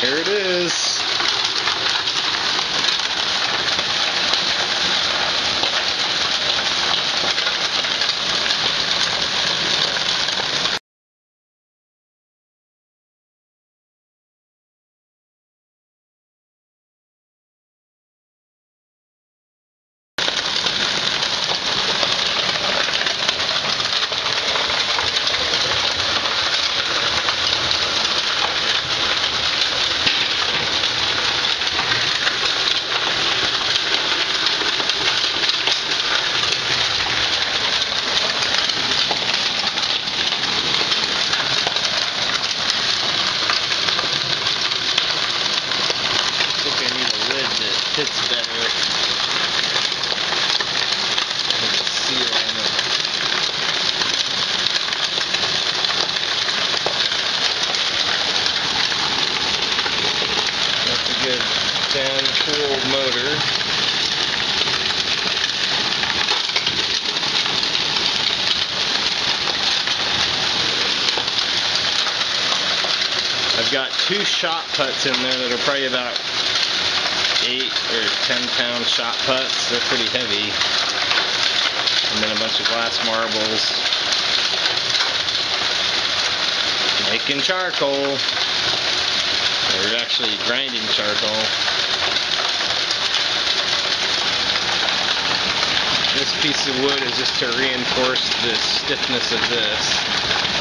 Here it is. Fits better. There's a seal on it. That's a good 10 cool motor. I've got 2 shot putts in there that are probably about 8 or 10 pound shot putts. They're pretty heavy. And then a bunch of glass marbles. Making charcoal. We're actually grinding charcoal. This piece of wood is just to reinforce the stiffness of this.